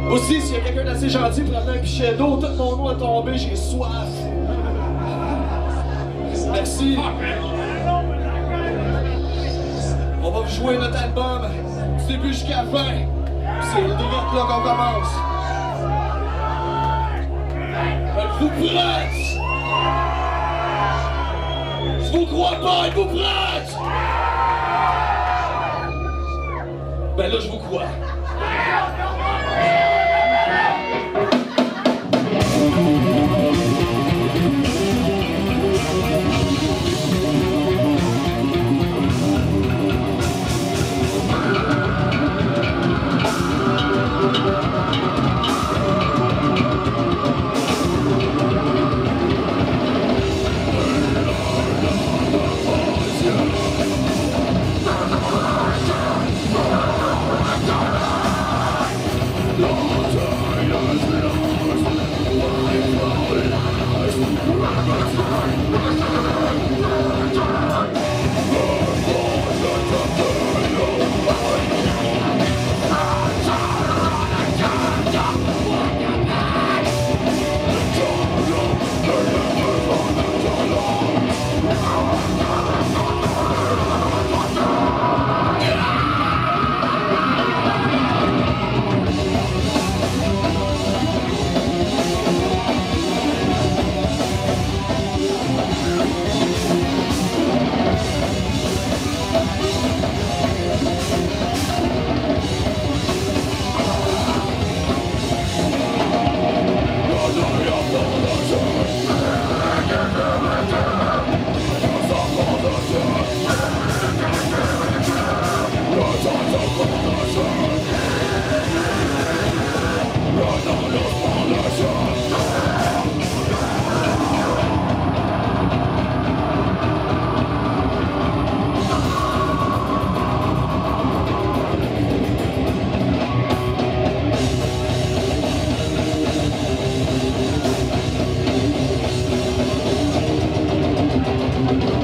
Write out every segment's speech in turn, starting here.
Aussi, s'il y a quelqu'un d'assez gentil pour amener un pichet d'eau, tout mon eau a tombé, j'ai soif. Merci. On va vous jouer notre album du début jusqu'à la fin. C'est direct là qu'on commence. Êtes-vous prêts? Je vous crois pas, êtes-vous prêts? Ben là, je vous crois.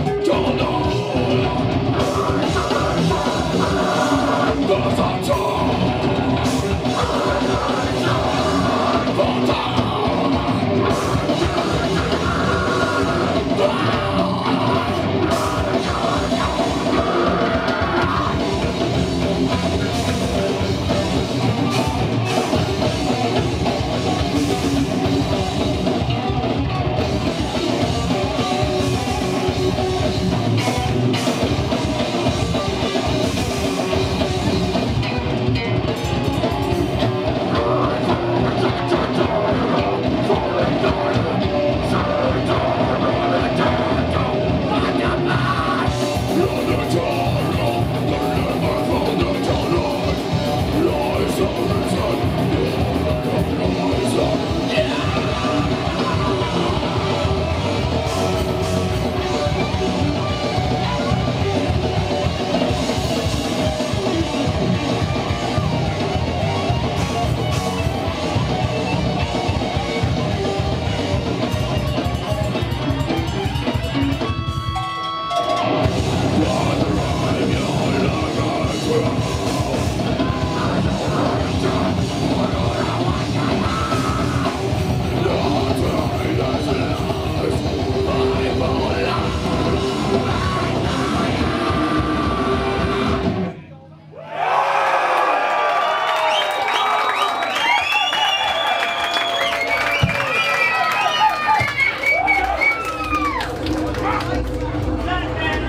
Don't